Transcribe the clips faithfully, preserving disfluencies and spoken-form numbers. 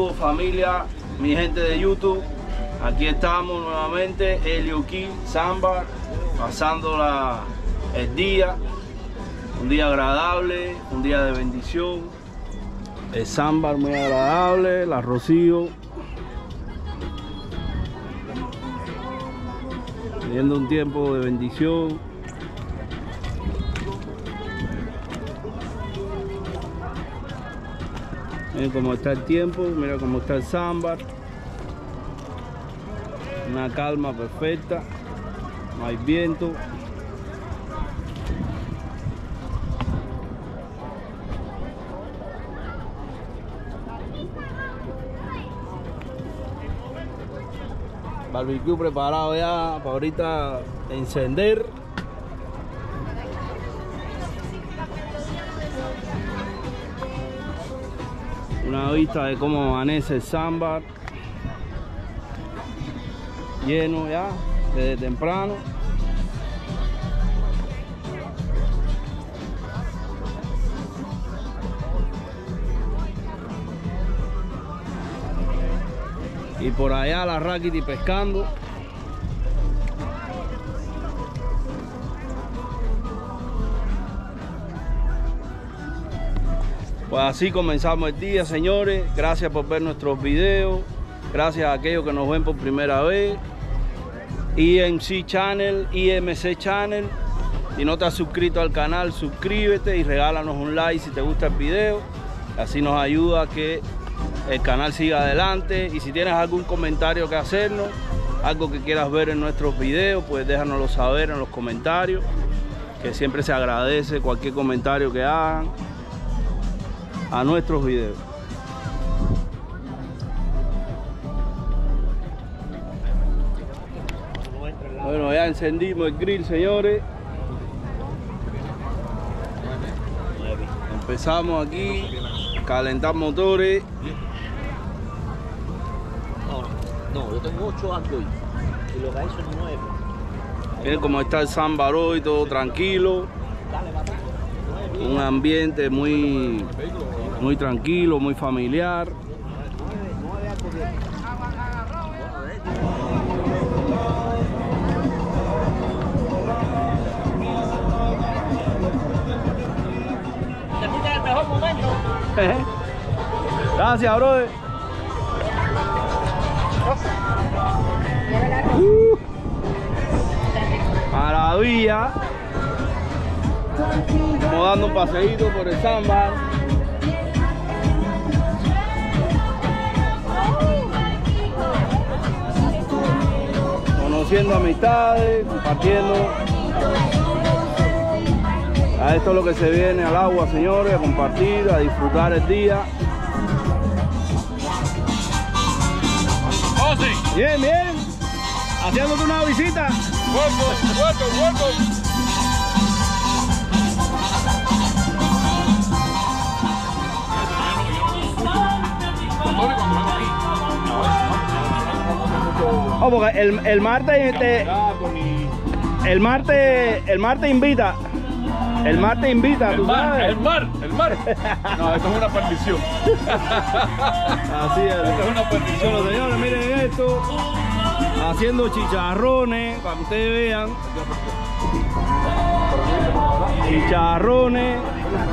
Saludos familia, mi gente de YouTube. Aquí estamos nuevamente, Helio King, Sambar, pasando la, el día. Un día agradable, un día de bendición. El Sambar muy agradable, la Rocío. Teniendo un tiempo de bendición. Miren cómo está el tiempo, mira cómo está el Sambar. Una calma perfecta, no hay viento. Barbecue preparado ya para ahorita encender. Una vista de cómo amanece el Sambar. Lleno ya desde temprano. Y por allá la Rakiti pescando. Pues así comenzamos el día, señores. Gracias por ver nuestros videos. Gracias a aquellos que nos ven por primera vez. I M C Channel, I M C Channel. Si no te has suscrito al canal, suscríbete y regálanos un like si te gusta el video. Así nos ayuda a que el canal siga adelante. Y si tienes algún comentario que hacernos, algo que quieras ver en nuestros videos, pues déjanoslo saber en los comentarios, que siempre se agradece cualquier comentario que hagan a nuestros videos. Bueno, ya encendimos el grill, señores. Empezamos aquí, calentar motores. No, no, yo tengo ocho algo y lo que hay son nueve. Miren cómo está el Sambar hoy, todo tranquilo. Un ambiente muy, muy tranquilo, muy familiar. Termina el mejor momento. Gracias, brother. Uh, maravilla. Estamos dando un paseíto por el Sambar. Conociendo amistades, compartiendo. A esto es lo que se viene al agua, señores, a compartir, a disfrutar el día. Oh, sí. Bien, bien. Haciéndote una visita. Welcome, welcome, welcome. Oh, porque el, el martes te, el martes el martes invita. El martes invita, El ¿tú mar, sabes? el mar, el mar. No, esto es una perdición. Así es. Esto es una perdición. Bueno, señores, miren esto. Haciendo chicharrones, para que ustedes vean. Chicharrones.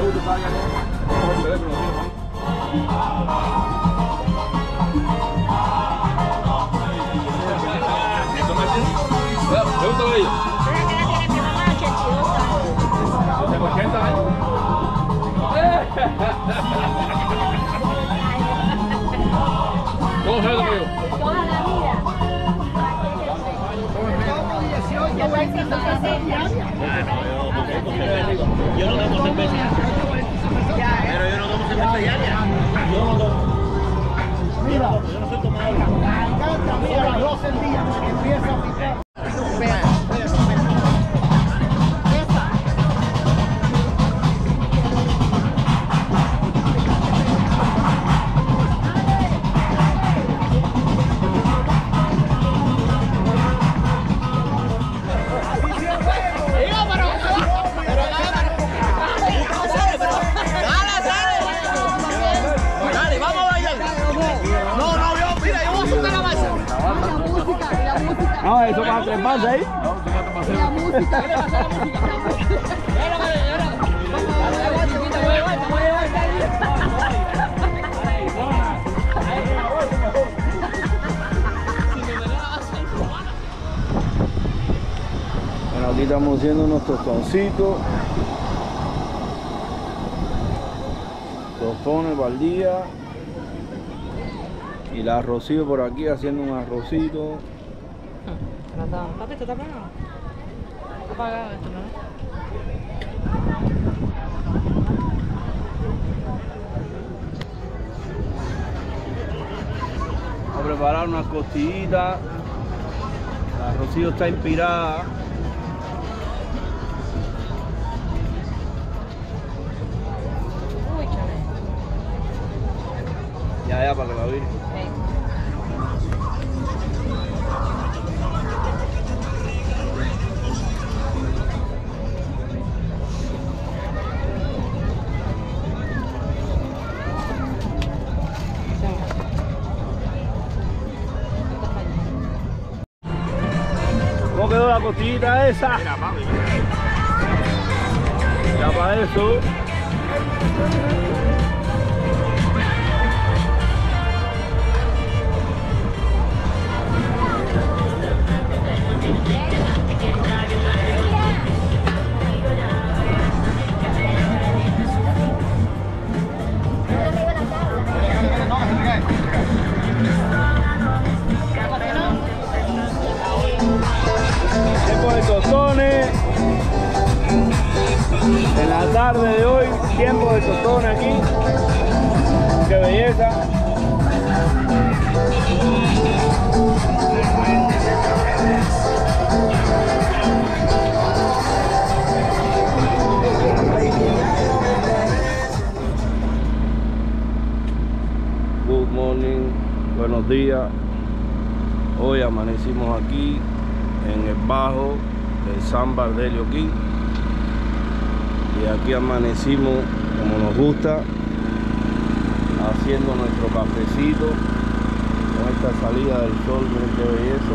¿Te gusta bello? Tengo ochenta años. ¿Cómo sabes conmigo? Toda la vida. Yo no tomo cerveza. Pero yo no tomo cerveza diaria. Yo no tomo. Mira, yo no soy tomador. Mira, a las doce del día empieza a picar. Dale, vamos a bailar. No, eso para treparse ahí. La música. ¿Qué le pasa a la música? Bueno, aquí estamos haciendo unos tostoncitos. Tostones para el día. Y la Rocío por aquí haciendo un arrocito. Papi, ¿esto está apagado? Está apagado esto, ¿no? A preparar unas costillitas. La Rocío está inspirada. Uy, chale. Ya, ya, para que la vire. ¿Cómo quedó la costillita esa? Mira, papi. Ya para eso. Tiempo de tostones. En la tarde de hoy, tiempo de tostones aquí. Qué belleza. Good morning, buenos días. Hoy amanecimos aquí en el bajo de San Bardelio aquí, y aquí amanecimos como nos gusta, haciendo nuestro cafecito con esta salida del sol. Miren qué belleza.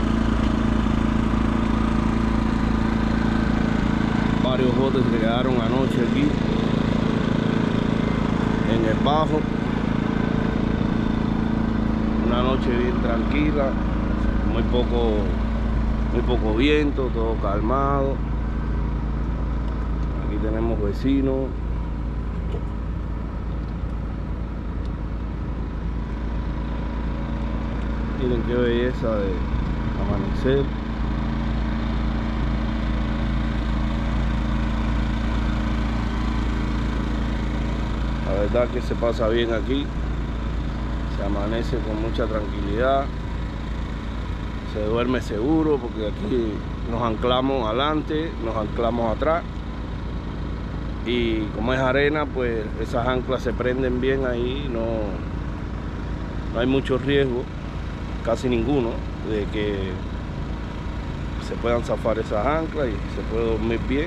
Varios botes que quedaron anoche aquí en el bajo. Una noche bien tranquila, muy poco muy poco viento, todo calmado. Aquí tenemos vecinos. Miren qué belleza de amanecer. La verdad que se pasa bien aquí, se amanece con mucha tranquilidad. Se duerme seguro porque aquí nos anclamos adelante, nos anclamos atrás, y como es arena, pues esas anclas se prenden bien ahí. No, no hay mucho riesgo, casi ninguno, de que se puedan zafar esas anclas y se puede dormir bien.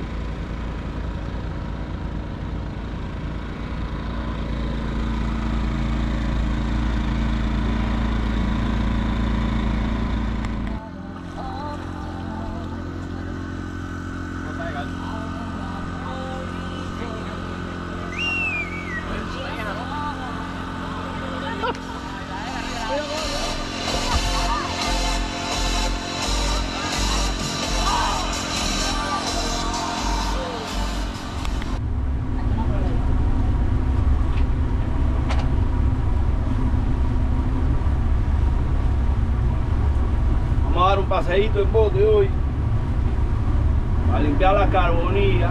Vamos a dar un paseíto en bote hoy a limpiar la carbonilla.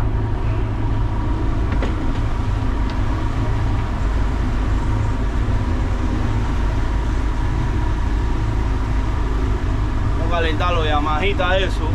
Vamos a calentar los Yamahita eso.